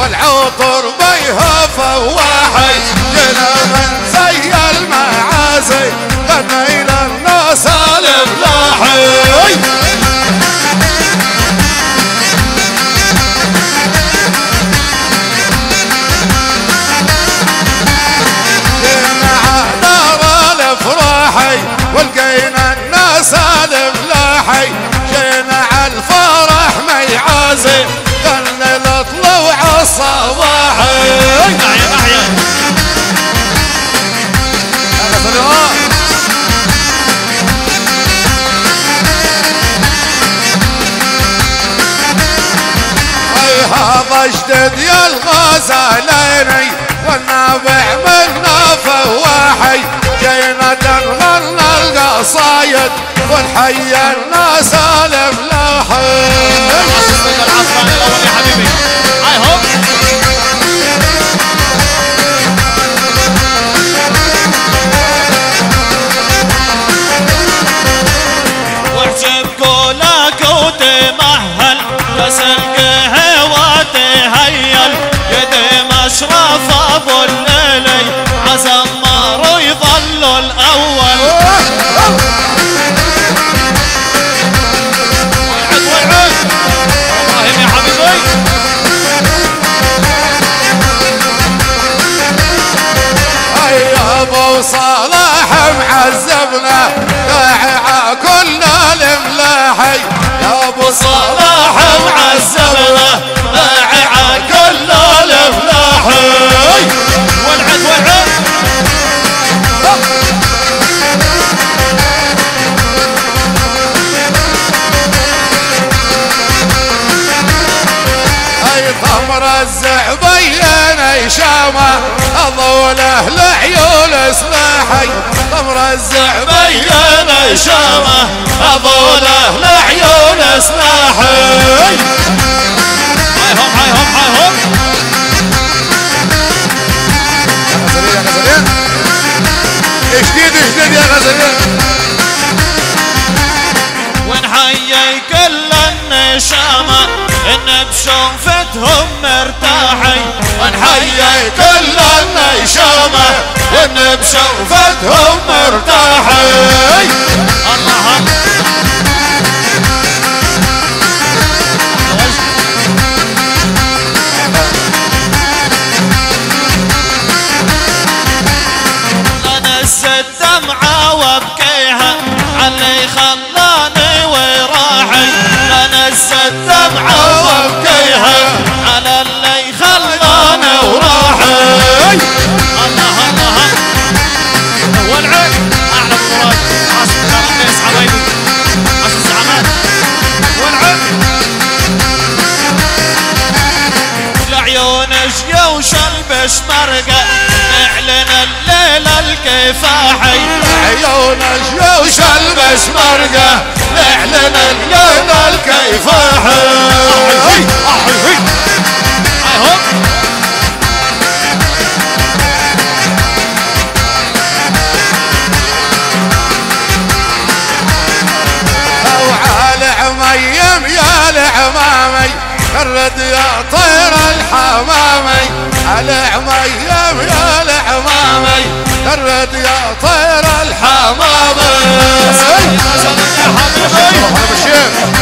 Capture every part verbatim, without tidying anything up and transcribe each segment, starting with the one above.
والعطر بيها فواحي جينا من زي المعازي غنينا الناس الافلاحي ولقينا الناس الافلاحي جينا عالفرح ميعازي غنى لطلوع الصباحي احيا احيا اي هذا جدد يا الغزاليني والنابع منا فواحي جينا نغنى القصايد ونحيي الناس الافلاحي العصراني الاول يا حبيبي هاي هوب واحسب قولك وتمهل تسلقه وتهيل يدي مشرف ابو الليلي عزمر يظل الاول ابراهيم يا حبيبي اي ابو صلاح معذبنا داعي كل الاملاحي يا ابو صلاح معذبنا داعي كل الاملاحي والعد والعد اي ثمر الزعبين شامه اضوله لعيون سلاحي ثمر الزعبين شامه اضوله لعيون سلاحي هاي هم هاي هم هاي هم يا غزلين جديد جديد يا غزلين ونحيي كل النشامة ان بشوفتهم مرتاحي ونحيي كل النشامة وان بشوفتهم مرتاحي الله انا نزلت دمعة وابكيها علي خلاني وراحي انا نزلت دمعة وابكيها على اللي خلاني وراحي الله الله والعين اعلى مراد عاصم الرئيس حبايبي عاصم الزعامات والعين لعيون جيوش البش مرقة اعلن الليلة الكفاحي عيون جيوش البش مرقة اعلن الليلة الكفاحي هاي هوب وعلى عميم يا العمامي فرد يا طير الحمامي على عميم يا العمامي فرد يا طير الحمامي يا حبيبي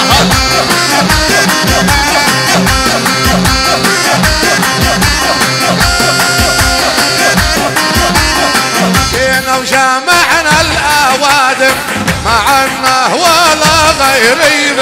جينا وجمعنا الاوادم معنا ولا غيري